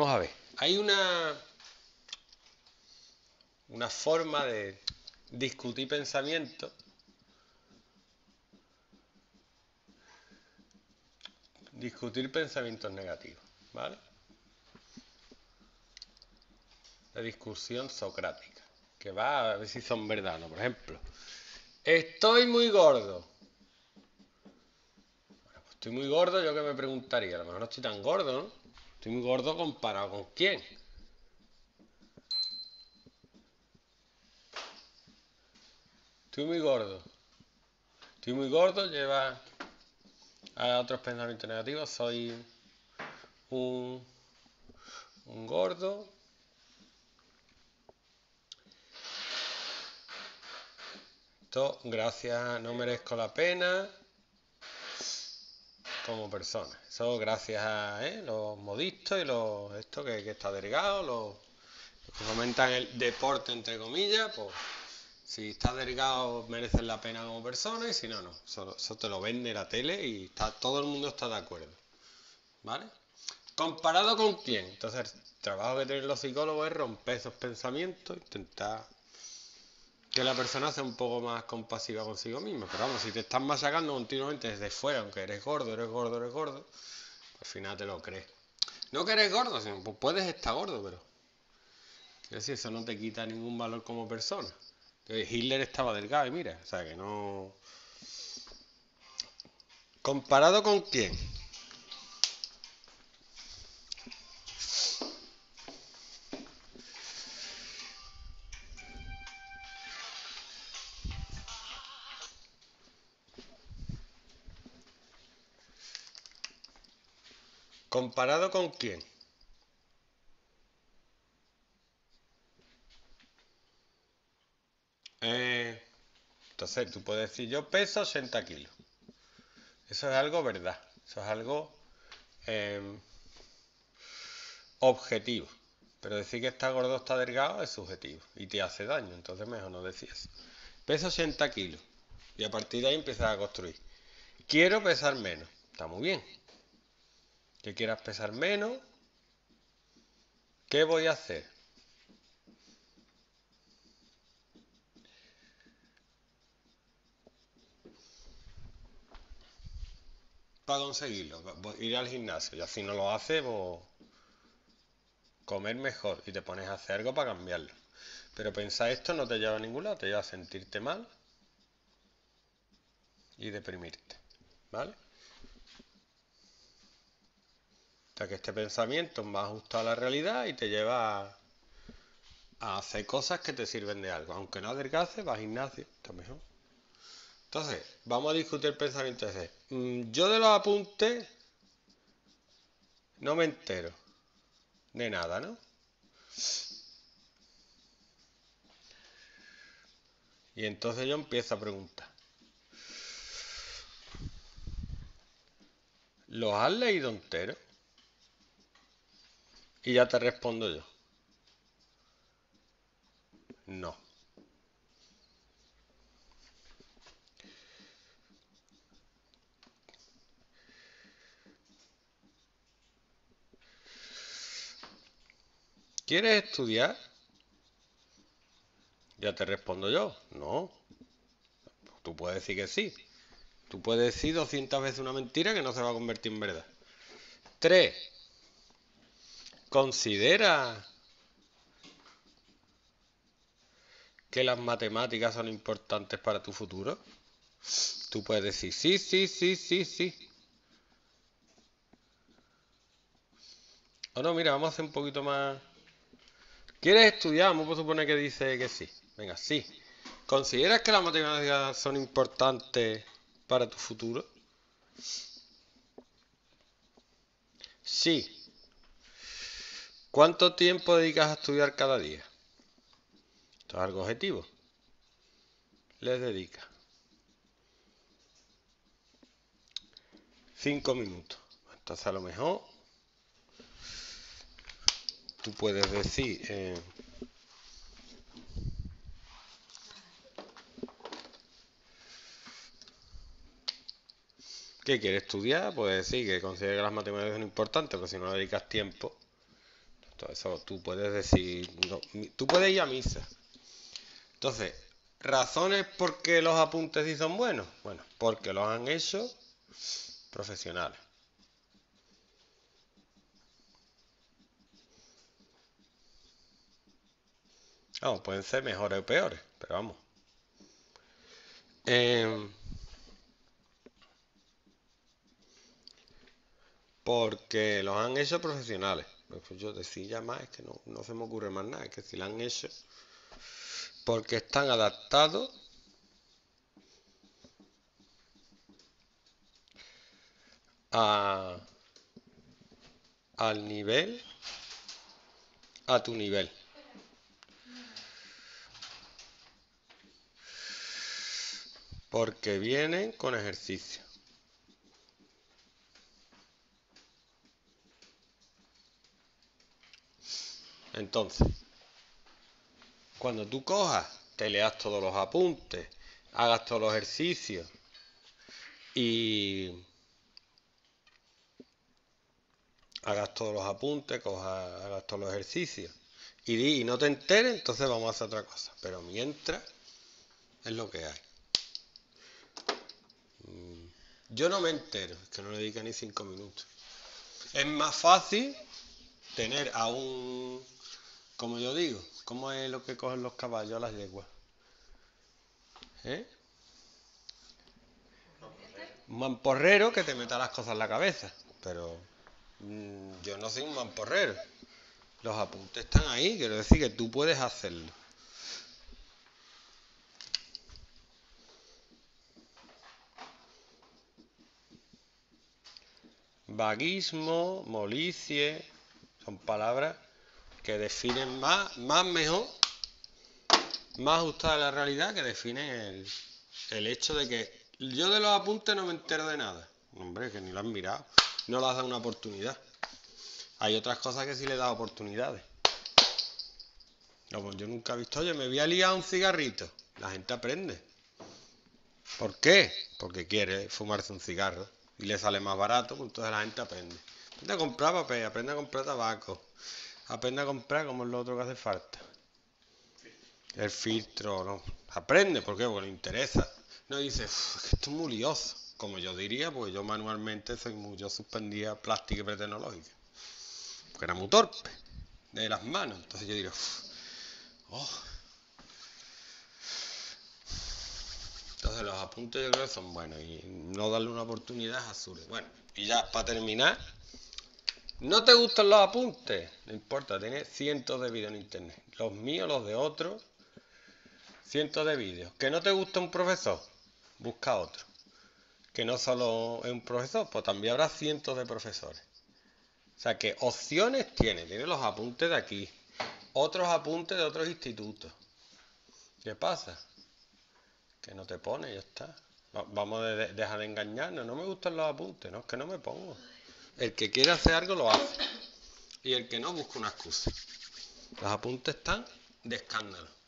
Vamos a ver, hay una forma de discutir pensamientos negativos, ¿vale? La discusión socrática, que va a ver si son verdad, ¿no? Por ejemplo, estoy muy gordo. Bueno, pues estoy muy gordo, yo que me preguntaría, a lo mejor no estoy tan gordo, ¿no? Estoy muy gordo comparado con quién. Estoy muy gordo. Estoy muy gordo, lleva a otros pensamientos negativos. Soy un gordo. Esto, gracias, no merezco la pena como persona. Eso gracias a los modistos y los esto que está delgado, los que fomentan el deporte entre comillas, pues si está delgado mereces la pena como persona y si no, no. Eso te lo vende la tele y todo el mundo está de acuerdo. ¿Vale? ¿Comparado con quién? Entonces, el trabajo que tienen los psicólogos es romper esos pensamientos, intentar que la persona sea un poco más compasiva consigo misma. Pero vamos, si te estás machacando continuamente desde fuera, aunque eres gordo, al final te lo crees. No que eres gordo, sino pues puedes estar gordo, pero quiero decir, eso no te quita ningún valor como persona. Hitler estaba delgado y mira, o sea que no. ¿Comparado con quién? ¿Comparado con quién? Entonces, tú puedes decir, yo peso 80 kilos. Eso es algo verdad. Eso es algo objetivo. Pero decir que está gordo o está delgado es subjetivo y te hace daño. Entonces, mejor no decías. Peso 80 kilos. Y a partir de ahí empiezas a construir. Quiero pesar menos. Está muy bien. Que quieras pesar menos. ¿Qué voy a hacer? Para conseguirlo. Ir al gimnasio. Y así no lo haces, pues comer mejor. Y te pones a hacer algo para cambiarlo. Pero pensar esto no te lleva a ningún lado. Te lleva a sentirte mal y deprimirte. ¿Vale? O sea que este pensamiento es más ajustado a la realidad y te lleva a hacer cosas que te sirven de algo. Aunque no adelgaces, vas al gimnasio, está mejor. Entonces, vamos a discutir el pensamiento ese. Yo de los apuntes no me entero de nada, ¿no? Y entonces yo empiezo a preguntar. ¿Los has leído entero? Y ya te respondo yo. No. ¿Quieres estudiar? Ya te respondo yo. No. Tú puedes decir que sí. Tú puedes decir 200 veces una mentira que no se va a convertir en verdad. 3. Considera que las matemáticas son importantes para tu futuro. Tú puedes decir sí, sí, sí, sí, sí. O no, mira, vamos a hacer un poquito más. ¿Quieres estudiar? Vamos a suponer que dice que sí. Venga, sí. ¿Consideras que las matemáticas son importantes para tu futuro? Sí. ¿Cuánto tiempo dedicas a estudiar cada día? Esto es algo objetivo. Les dedica 5 minutos. Entonces a lo mejor tú puedes decir ¿qué quieres estudiar? Puedes decir que consideras que las matemáticas son importantes, porque si no le dedicas tiempo, Todo eso tú puedes decir, no, tú puedes ir a misa. Entonces, ¿razones por qué los apuntes sí son buenos? Bueno, porque los han hecho profesionales. Vamos, pueden ser mejores o peores, pero vamos. Porque los han hecho profesionales. Pues yo decía más, es que no se me ocurre más nada, es que si lo han hecho porque están adaptados al nivel, a tu nivel. Porque vienen con ejercicio. Entonces, cuando tú cojas, te leas todos los apuntes, hagas todos los ejercicios y hagas todos los apuntes, hagas todos los ejercicios y no te enteres, entonces vamos a hacer otra cosa. Pero mientras, es lo que hay. Yo no me entero, es que no le dedica ni 5 minutos. Es más fácil tener a un, como yo digo, ¿cómo es lo que cogen los caballos a las yeguas? Un mamporrero que te meta las cosas en la cabeza. Pero yo no soy un mamporrero. Los apuntes están ahí, quiero decir que tú puedes hacerlo. Vaguismo, molicie, son palabras que definen más mejor, más ajustada a la realidad, que definen el hecho de que yo de los apuntes no me entero de nada. Hombre, que ni lo han mirado, no le has dado una oportunidad. Hay otras cosas que sí le he dado oportunidades. Como yo nunca he visto, oye, me voy a liar un cigarrito. La gente aprende. ¿Por qué? Porque quiere fumarse un cigarro y le sale más barato, pues entonces la gente aprende. Aprende a comprar papel, aprende a comprar tabaco, aprende a comprar como es lo otro que hace falta. El filtro, no. Aprende, ¿por qué? Porque le interesa. No dice, es que esto es muy lioso. Como yo diría, porque yo manualmente yo suspendía plástica y pretecnológica. Porque era muy torpe de las manos. Entonces yo diría, oh. Entonces los apuntes yo creo que son buenos y no darle una oportunidad es absurdo. Bueno, y ya para terminar, ¿no te gustan los apuntes? No importa, tienes cientos de vídeos en internet. Los míos, los de otros, cientos de vídeos. ¿Que no te gusta un profesor? Busca otro. Que no solo es un profesor, pues también habrá cientos de profesores. O sea que opciones tienes los apuntes de aquí, otros apuntes de otros institutos. ¿Qué pasa? Que no te pone, ya está. Vamos a dejar de engañarnos. No me gustan los apuntes, no, es que no me pongo. El que quiere hacer algo lo hace. Y el que no busca una excusa. Los apuntes están de escándalo.